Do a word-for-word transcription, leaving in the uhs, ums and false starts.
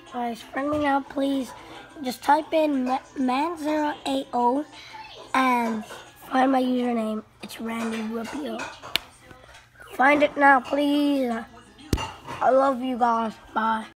Guys, friend me now, please. Just type in man zero eight zero and find my username. It's Randy Rubio. Find it now, please. I love you guys. Bye.